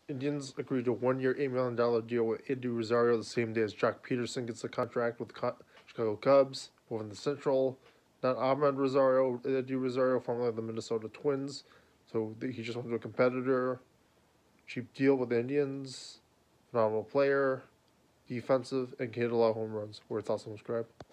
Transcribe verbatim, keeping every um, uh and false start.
Indians agreed to a one-year, eight million dollars deal with Eddie Rosario the same day as Jock Peterson gets a contract with the Chicago Cubs. Moving the Central, not Ahmed Rosario, Eddie Rosario, formerly of the Minnesota Twins. So he just went to a competitor. Cheap deal with the Indians. Phenomenal player. Defensive and can hit a lot of home runs. Where it's also subscribe.